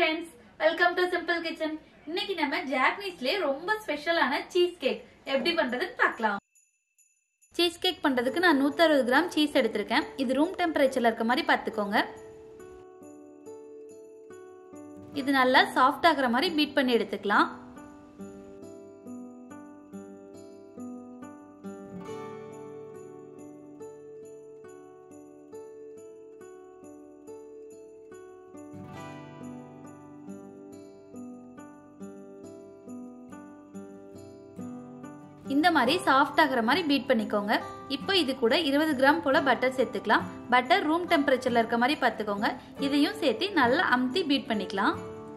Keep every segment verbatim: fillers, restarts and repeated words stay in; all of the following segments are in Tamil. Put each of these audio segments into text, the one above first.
friends, welcome to Simple Kitchen. இன்னைக்கு நம்ம ஜாப்பனீஸ்லயே ரொம்ப ஸ்பெஷலான சீஸ் கேக் எப்படி பண்றதுன்னு பார்க்கலாம். சீஸ் கேக் பண்றதுக்கு நான் நூத்தி அறுபது கிராம் சீஸ் எடுத்திருக்கேன். இது ரூம் டெம்பரேச்சர்ல இருக்க மாதிரி பார்த்துக்கோங்க. இது நல்லா சாஃப்ட் ஆகுற மாதிரி பீட் பண்ணி எடுத்துக்கலாம். இந்த மாதிரி சாஃப்ட் ஆகுற மாதிரி பீட் பண்ணிக்கோங்க. இப்போ இது கூட இருபது கிராம் போல பட்டர் சேர்த்துக்கலாம். பட்டர் ரூம் டெம்பரேச்சர்ல இருக்க மாதிரி பார்த்துக்கோங்க. இதையும் சேர்த்து நல்லா அமுத்தி பீட் பண்ணிக்கலாம்.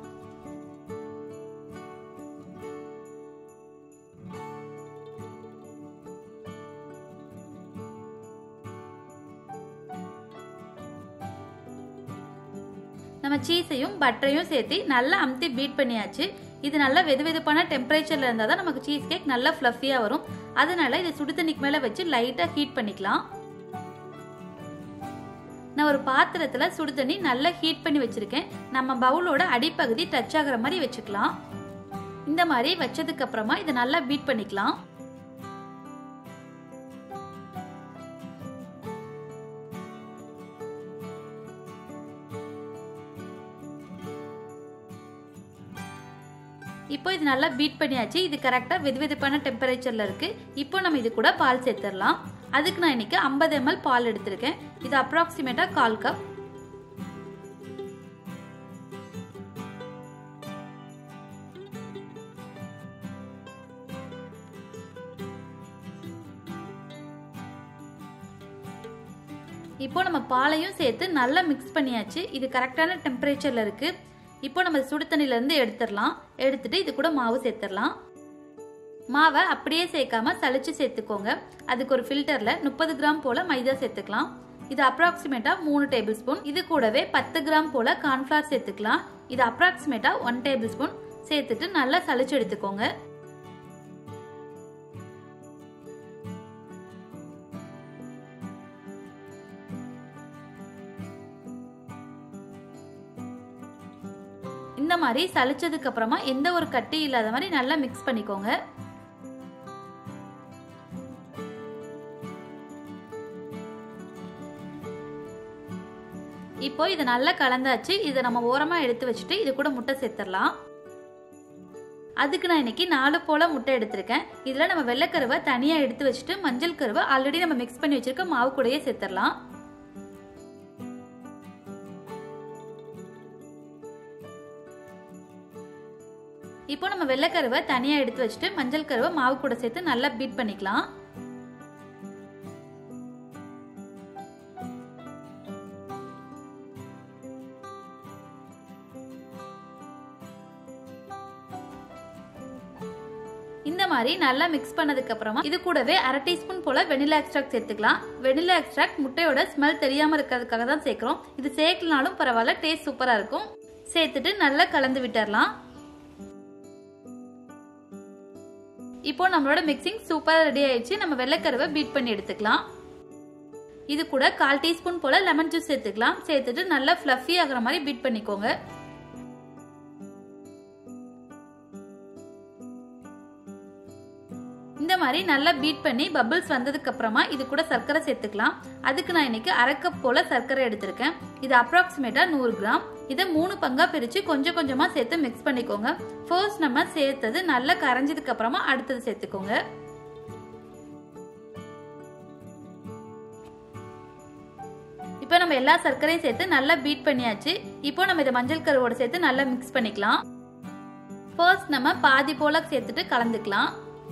நம்ம சீஸையும் பட்டரையும் சேர்த்து நல்லா அமுத்தி பீட் பண்ணியாச்சு. இது நல்லா வெது வெதுப்பான டெம்பரேச்சர்ல இருந்தா தான் நமக்கு சீஸ் கேக் நல்லா ஃப்ளஃபியா வரும். அதனால இதை சுடு தண்ணிக்கு மேல வச்சு லைட்டா ஹீட் பண்ணிக்கலாம். நான் ஒரு பாத்திரத்துல சுடு தண்ணி நல்லா ஹீட் பண்ணி வச்சிருக்கேன். நம்ம பவுலோட அடிப்பகுதி டச் ஆகுற மாதிரி வச்சுக்கலாம். இந்த மாதிரி வச்சதுக்கு அப்புறமா இதை நல்லா பீட் பண்ணிக்கலாம். இப்போ இது நல்லா பீட் பண்ணியாச்சு. இது கரெக்டா வெதுவெதுப்பான டெம்பரேச்சர்ல இருக்கு. இப்போ நம்ம இது கூட பால் சேர்த்துடலாம். அதுக்கு நான் இன்னைக்கு ஐம்பது எம்எல் பால் எடுத்திருக்கேன். இது அப்ராக்சிமேட்டா கால் கப். இப்போ நம்ம பாலையும் சேர்த்து நல்லா மிக்ஸ் பண்ணியாச்சு. இது கரெக்டான டெம்பரேச்சர்ல இருக்கு. இப்போ நம்ம சுடு தண்ணில இருந்து எடுத்துடலாம். எடுத்துட்டு இது கூட மாவு சேர்த்துடலாம். மாவை அப்படியே சேர்க்காம சலிச்சு சேர்த்துக்கோங்க. அதுக்கு ஒரு ஃபில்டர்ல முப்பது கிராம் போல மைதா சேர்த்துக்கலாம். இது அப்ராக்சிமேட்டா மூணு டேபிள் ஸ்பூன். இது கூடவே பத்து கிராம் போல கார்ன்ஃபிளவர் சேர்த்துக்கலாம். இது அப்ராக்சிமேட்டா ஒன் டேபிள் ஸ்பூன் சேர்த்துட்டு நல்லா சலிச்சு எடுத்துக்கோங்க. இந்த மாதிரி சலிச்சதுக்கு அப்புறமா எந்த ஒரு கட்டி இல்லாத மாதிரி நல்லா மிக்ஸ் பண்ணிக்கோங்க. இப்போ இது நல்லா கலந்தாச்சு. இதை நம்ம ஓரமா எடுத்து வச்சுட்டு இது கூட முட்டை சேர்த்துடலாம். அதுக்கு நான் இன்னைக்கு நாலு போல முட்டை எடுத்திருக்கேன். இதுல நம்ம வெள்ளைக்கருவை தனியா எடுத்து வச்சுட்டு மஞ்சள் கருவை ஆல்ரெடி நம்ம மிக்ஸ் பண்ணி வச்சிருக்க மாவு கூடயே சேர்த்துடலாம். இப்போ நம்ம வெள்ளைக்கருவை தனியா எடுத்து வச்சுட்டு மஞ்சள் கருவை மாவு கூட சேர்த்து நல்லா பீட் பண்ணிக்கலாம். இந்த மாதிரி நல்லா மிக்ஸ் பண்ணதுக்கு அப்புறமா இது கூடவே அரை டீஸ்பூன் போல வெனிலா எக்ஸ்ட்ராக்ட் சேர்த்துக்கலாம். வெனிலா எக்ஸ்ட்ராக்ட் முட்டையோட ஸ்மெல் தெரியாம இருக்கிறதுக்காக தான் சேர்க்கிறோம். இது சேர்க்கலனாலும் பரவாயில்ல, டேஸ்ட் சூப்பரா இருக்கும். சேர்த்துட்டு நல்லா கலந்து விட்டுறலாம். இப்போ நம்மளோட மிக்சிங் சூப்பரா ரெடி ஆயிடுச்சு. நம்ம வெள்ளைக்கருவை பீட் பண்ணி எடுத்துக்கலாம். இது கூட கால் டீஸ்பூன் போல லெமன் ஜூஸ் சேர்த்துக்கலாம். சேர்த்துட்டு நல்லா ஃப்ளஃபி ஆகுற மாதிரி பீட் பண்ணிக்கோங்க. இந்த மாதிரி நல்லா பீட் பண்ணி பபிள்ஸ் வந்ததுக்கு அப்புறமா இது கூட சர்க்கரை சேர்த்துக்கலாம். அதுக்கு நான் இன்னைக்கு அரை கப் போல சர்க்கரை எடுத்திருக்கேன். இது அப்ராக்சிமேட்டா நூறு கிராம். இதை மூணு பங்கா பிரிச்சு கொஞ்சம் கொஞ்சமா சேர்த்து மிக்ஸ் பண்ணிக்கோங்க. ஃபர்ஸ்ட் நம்ம சேர்த்தது நல்லா கரைஞ்சதுக்கு அப்புறமா அடுத்தது சேர்த்துக்கோங்க. இப்போ நம்ம எல்லா சர்க்கரையும் சேர்த்து நல்லா பீட் பண்ணியாச்சு. இப்போ நம்ம இதை மஞ்சள் கருவோட சேர்த்து நல்லா மிக்ஸ் பண்ணிக்கலாம். ஃபர்ஸ்ட் நம்ம பாதி போல சேர்த்துட்டு கலந்துக்கலாம்.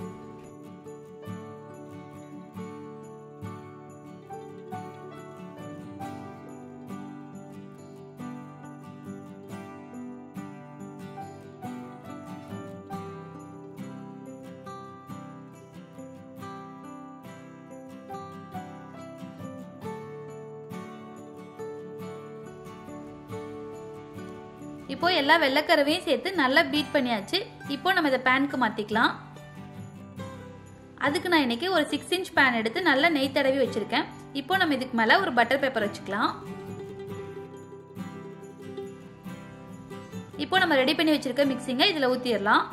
இப்போ எல்லா வெள்ளைக்கருவையும் சேர்த்து நல்லா பீட் பண்ணியாச்சு. இப்போ நம்ம இதை பேனுக்கு மாத்திக்கலாம். அதுக்கு நான் இன்னைக்கு ஒரு சிக்ஸ் இன்ச் பேன் எடுத்து நல்லா நெய் தடவி வச்சிருக்கேன். இப்போ நம்ம இதுக்கு மேல ஒரு பட்டர் பேப்பர் வச்சுக்கலாம். இப்போ நம்ம ரெடி பண்ணி வச்சிருக்க மிக்சிங்கை இதுல ஊத்திடலாம்.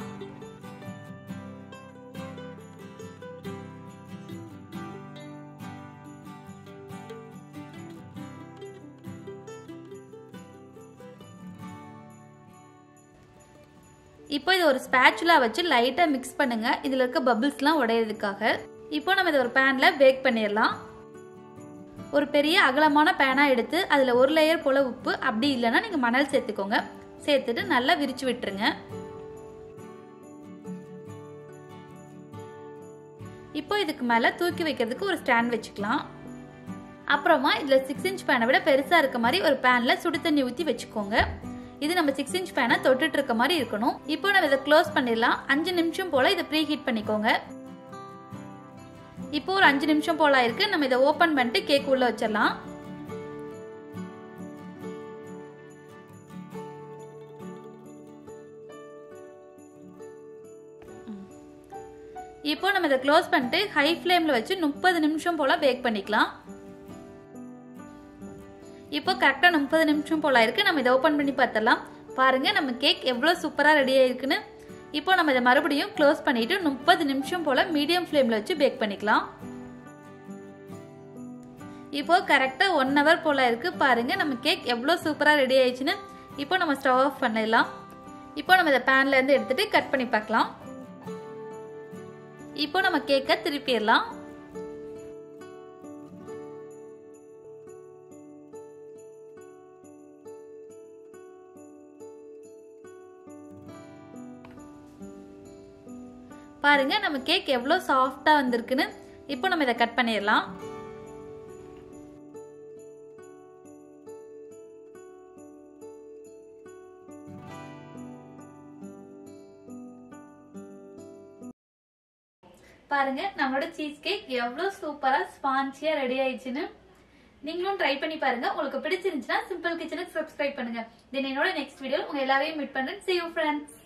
இப்போ இது ஒரு ஸ்பேச்சுலா வச்சு லைட்டா மிக்ஸ் பண்ணுங்க. இதுல இருக்க பபிள்ஸ்லாம் உடையிறதுக்காக. இப்போ நம்ம இத ஒரு பேன்ல பேக் பண்ணிடலாம். ஒரு பெரிய அகலமான பேனா எடுத்து அதுல ஒரு லேயர் போல உப்பு, அப்படி இல்லைன்னா நீங்க மணல் சேர்த்துக்கோங்க. சேர்த்துட்டு நல்லா விரிச்சு விட்டுருங்க. இப்போ இதுக்கு மேல தூக்கி வைக்கிறதுக்கு ஒரு ஸ்டாண்ட் வச்சுக்கலாம். அப்புறமா இதுல சிக்ஸ் இன்ச் பேனை விட பெருசா இருக்க மாதிரி ஒரு பேன்ல சுடு தண்ணி ஊத்தி வச்சுக்கோங்க. இது நம்ம சிக்ஸ் இன்ச் பேனை தொட்டுட்டு இருக்க மாதிரி இருக்கணும். இப்போ நம்ம இதை க்ளோஸ் பண்ணிடலாம். அஞ்சு நிமிஷம் போல இதை ப்ரீ ஹீட் பண்ணிக்கோங்க. இப்போ ஒரு அஞ்சு நிமிஷம் போல இருக்கு. நம்ம இதை ஓபன் பண்ணிட்டு கேக் உள்ள வச்சிடலாம். இப்போ நம்ம இதை க்ளோஸ் பண்ணிட்டு ஹை ஃப்ளேம்ல வச்சு முப்பது நிமிஷம் போல பேக் பண்ணிக்கலாம். இப்போ கரெக்டா முப்பது நிமிஷம் போல இருக்கு. நம்ம இதை ஓபன் பண்ணி பார்த்தலாம். பாருங்க நம்ம கேக் எவ்வளவு சூப்பரா ரெடி ஆயிருக்குன்னு. இப்போ நம்ம இதை மறுபடியும் க்ளோஸ் பண்ணிட்டு முப்பது நிமிஷம் போல மீடியம் ஃப்ளேம்ல வச்சு பேக் பண்ணிக்கலாம். இப்போ கரெக்டா ஒன் ஹவர் போல இருக்கு. பாருங்க நம்ம கேக் எவ்வளவு சூப்பரா ரெடி ஆயிடுச்சுன்னு. இப்போ நம்ம ஸ்டவ் ஆஃப் பண்ணிடலாம். இப்போ நம்ம இதை பேன்ல இருந்து எடுத்துட்டு கட் பண்ணி பார்க்கலாம். இப்போ நம்ம கேக்கை திருப்பிடலாம். பாருங்க நம்ம கேக் எவ்வளவு சாஃப்டா வந்திருக்குன்னு. இப்போ நம்ம இதை கட் பண்ணிடலாம். பாருங்க நம்மளோட சீஸ் கேக் எவ்வளவு சூப்பரா ஸ்பான்சியா ரெடி ஆயிடுச்சுன்னு. நீங்களும் ட்ரை பண்ணி பாருங்க. உங்களுக்கு பிடிச்சிருந்துச்சுன்னா சிம்பிள் கிச்சனுக்கு சப்ஸ்கிரைப் பண்ணுங்க. தென் என்னோட நெக்ஸ்ட் வீடியோ உங்க எல்லாரையும் மீட் பண்றேன். See you friends.